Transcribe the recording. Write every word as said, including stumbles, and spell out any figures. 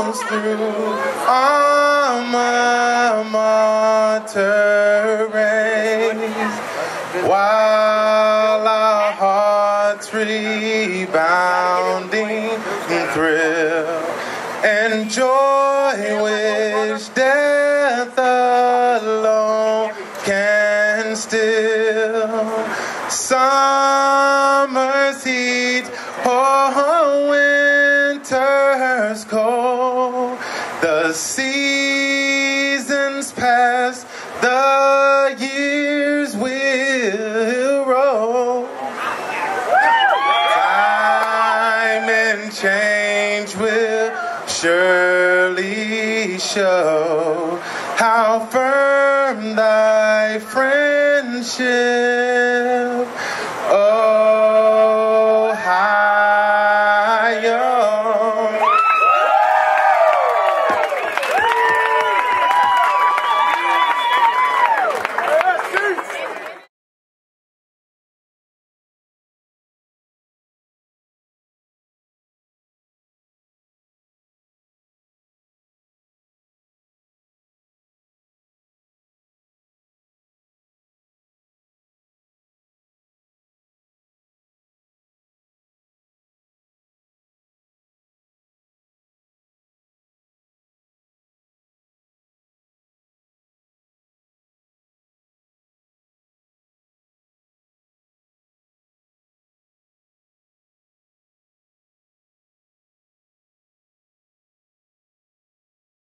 comes through. Alma mater raised, while our hearts rebounding thrill, and joy which death alone can still. Summer's heat or winter's cold, the seasons pass, the years will roll. Time and change will surely show how firm thy friendship.